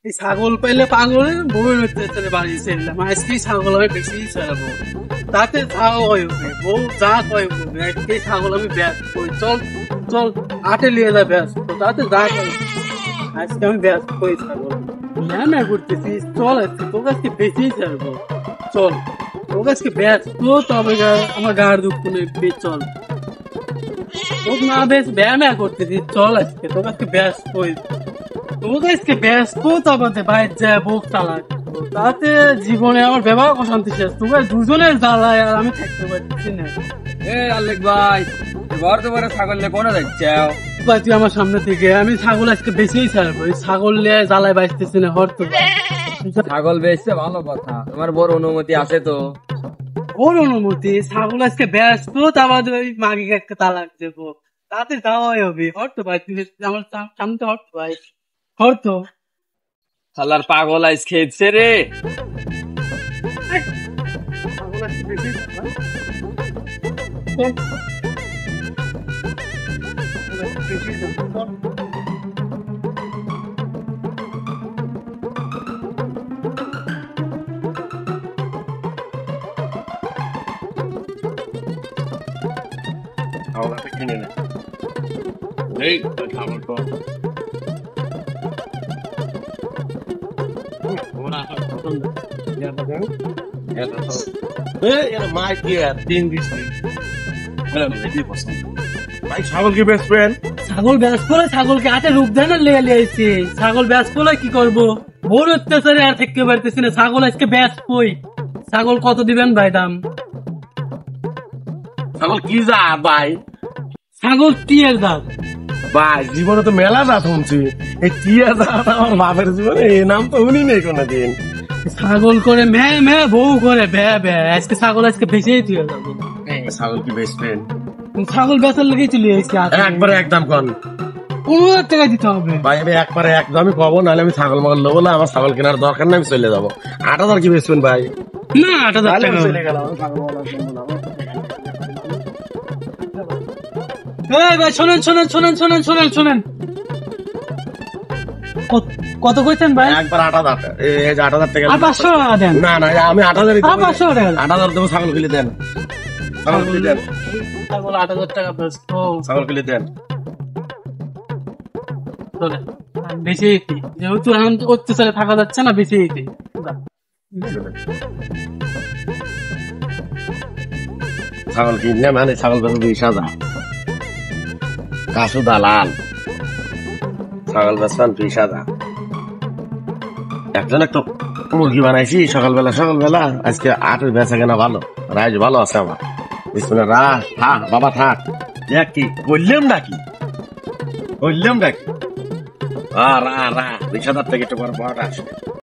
এই ছাগল পাইলে পাগলের বউয়ের হচ্ছে বাড়ি ছেড়লাম আজকে ছাগল আমি বেশি ছাড়াবো তাতে যাও হইবে বউ যা কয় বলবে আজকে ছাগল আমি ব্যস্ত করি চল চল আটে নিয়ে যা ব্যস্ত তাতে যা কয় আজকে আমি ব্যস্ত করি ছাগল না করতেছি চল আজকে তোর কাছকে বেশি ছাড়বো চল তোর কাছকে ব্যস্ত তবে আমার গাড় দুঃখ নেই চল তোর না বেশ ব্যায়াম করতেছি চল আজকে তোর কাছকে ব্যস্ত করি তোর কাছকে ব্যস্ত তবে বাইর যায় বুক চালাক তাতে জীবনে আমার ব্যবহার অশান্তি শেষ তোমরা দুজনের জ্বালায় আর আমি থাকতে পারছি না। আলেক ভাই ঘর তো বড় ছাগল নিয়ে কোনে যাচ্ছ ভাই তুই আমার সামনে থেকে আমি ছাগল আজকে বেশিই ছাড়বো এই ছাগল নিয়ে জ্বালায় বাঁচতেছি না হর তো ছাগল বেচছে ভালো কথা তোমার বড় অনুমতি আছে তো ওর অনুমতি ছাগল আজকে ব্যস্ত তারপর ওই মাগিকে একটা তালাক দেবো তাতে যাওয়াই হবে হর তো ভাই তুই আমার সামনে হর তো ভাই হর তো শালার পাগল আইস খেয়েছে রে ছাগল আজকে বেশি কিনে নে এই খাবার তো ছাগলকে বেচবেন ছাগল ব্যাস করে ছাগলকে হাতে রূপ দেয় না লেগে লিয়েছে ছাগল ব্যাস করে কি করবো ভোর অত্যাচারে আর থাকতে পারতেছি না ছাগল আজকে ব্যাস কই ছাগল কত দিবেন ভাই দাম ছাগল কি যা ভাই ছাগল টিয়ের দাম ভাই জীবনে তো মেলা যা শুনছি এই টিয়া যা আমার বাপের জীবনে এই নাম তো উনি নেই কোনোদিন ছাগল করে মে বউ করে আজকে ছাগল আজকে বেঁচেই দিয়ে যাবো ছাগল কি বেচবেন ছাগল বেচার লেগেই চলে এসেছি একবারে একদম কন 15,000 টাকা দিতে হবে ভাই আমি একবারে একদমই কবো নাহলে আমি ছাগল মাগল নেবো না আমার ছাগল কেনার দরকার না আমি চলে যাবো 8,000 কি বেচবেন ভাই না 8,000 টাকা চলে গেলাম ভাই শোনেন কত কইছেন ভাই একবার 8,000 এই যে 8,000 টাকা আর 500 টাকা দেন না না আমি 8,000 আর 500 টাকা 8,000 দেবো ছাগল কিনে দেন ছাগল কিনে দেন ছাগল 8,000 টাকা বেচত ছাগল কিনে দেন বেশি যেহেতু এখন অত্যাচারে থাকা যাচ্ছে না বেশি ছাগল কিনে মানে ছাগল বেচা 20,000 কাশু দালাল ছাগল বেচবেন 20,000 একজন একটু মুরগি বানাইছি সকালবেলা আজকে 8 বেচা কেনা ভালো রাইজ ভালো আছে আমার বিসমিল্লাহ থাক বাবা থাক দেখ কি করলাম নাকি রা 20,000 থেকে একটু পর আসবে